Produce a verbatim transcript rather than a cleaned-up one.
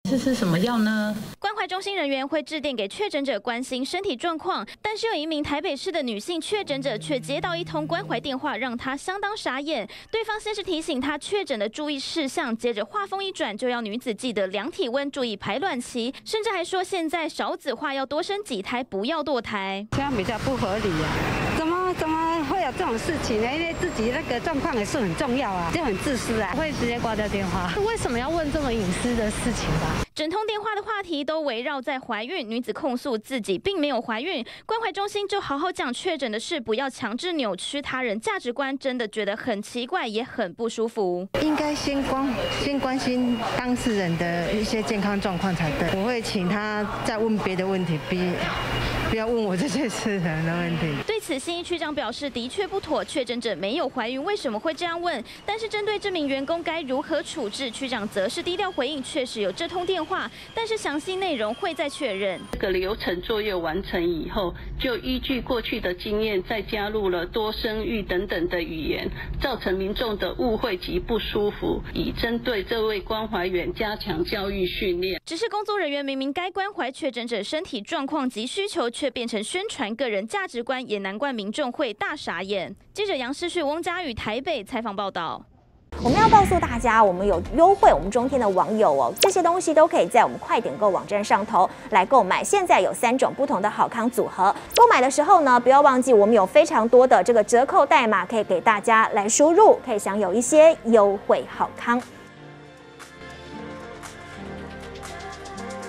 这是什么药呢？ 关怀中心人员会致电给确诊者关心身体状况，但是有一名台北市的女性确诊者却接到一通关怀电话，让她相当傻眼。对方先是提醒她确诊的注意事项，接着话锋一转，就要女子记得量体温、注意排卵期，甚至还说现在少子化要多生几胎，不要堕胎。 这样比较不合理啊！怎么怎么会有这种事情呢？因为自己那个状况也是很重要啊，就很自私啊，会直接挂掉电话。 为什么要问这么隐私的事情吧？ 整通电话的话题都围绕在怀孕，女子控诉自己并没有怀孕，关怀中心就好好讲确诊的事，不要强制扭曲他人价值观，真的觉得很奇怪，也很不舒服。 应该先关先关心当事人的一些健康状况才对。我会请他再问别的问题，比不要问我这些事人的问题。 对此，新一区长表示的确不妥，确诊者没有怀孕，为什么会这样问？但是针对这名员工该如何处置，区长则是低调回应，确实有这通电话，但是详细内容会再确认。 这个流程作业完成以后，就依据过去的经验，再加入了多生育等等的语言，造成民众的误会及不舒服，以针对这位关怀员加强教育训练。 只是工作人员明明该关怀确诊者身体状况及需求，却变成宣传个人价值观，也难怪民众会大傻眼。记者杨世旭、翁佳宇台北采访报道。 我们要告诉大家，我们有优惠，我们中天的网友哦，这些东西都可以在我们快点购网站上头来购买。现在有三种不同的好康组合，购买的时候呢，不要忘记我们有非常多的这个折扣代码可以给大家来输入，可以享有一些优惠好康。